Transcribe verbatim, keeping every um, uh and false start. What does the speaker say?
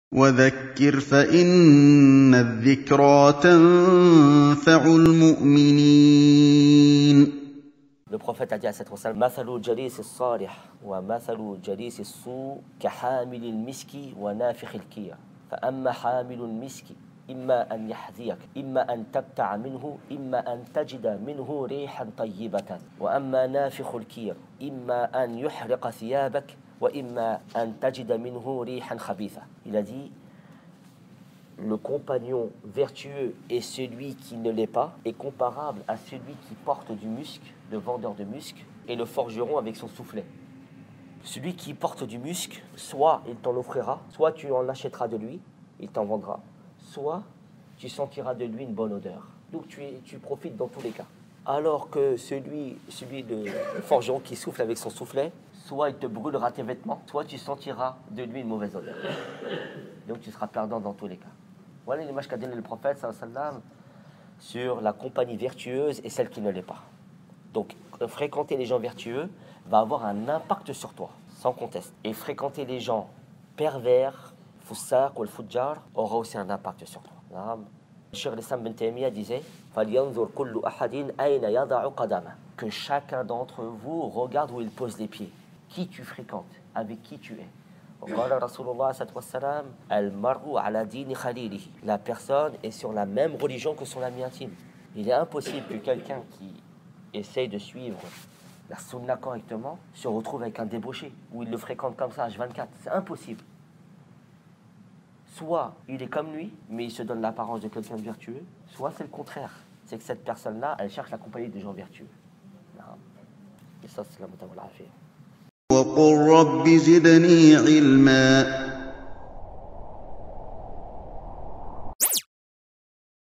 وذكر فإن الذكرى تنفع المؤمنين. Le prophète a dit à cette personne: مثل الجليس الصالح ومثل جليس السوء كحامل المسك ونافخ الكير فأما حامل المسك إما أن يحذيك إما أن تبتع منه إما أن تجد منه ريحا طيبة وأما نافخ الكير إما أن يحرق ثيابك وإما أن تجد منه ريحا خبيثة. Il a dit: le compagnon vertueux et celui qui ne l'est pas est comparable à celui qui porte du musc, le vendeur de musc, et le forgeron avec son soufflet. Celui qui porte du musc, soit il t'en offrira, soit tu en achèteras de lui, il t'en vendra, soit tu sentiras de lui une bonne odeur. Donc tu, es, tu profites dans tous les cas. Alors que celui, celui de le forgeron qui souffle avec son soufflet, soit il te brûlera tes vêtements, soit tu sentiras de lui une mauvaise odeur. Donc tu seras perdant dans tous les cas. Voilà l'image qu'a donné le prophète sallallahu alayhi wa sallam sur la compagnie vertueuse et celle qui ne l'est pas. Donc fréquenter les gens vertueux va avoir un impact sur toi, sans conteste. Et fréquenter les gens pervers, foussaq ou le fujjar, aura aussi un impact sur toi. Cheikh al-Islam ibn Taymiyyah disait: que chacun d'entre vous regarde où il pose les pieds, qui tu fréquentes, avec qui tu es. La personne est sur la même religion que son ami intime. Il est impossible que quelqu'un qui essaye de suivre la sunna correctement se retrouve avec un débauché, où il le fréquente comme ça H vingt-quatre. C'est impossible. Soit il est comme lui, mais il se donne l'apparence de quelqu'un de vertueux, soit c'est le contraire. C'est que cette personne-là, elle cherche la compagnie des gens vertueux. Et ça, c'est la mutawa al-afiyah. وقل رب زدني علما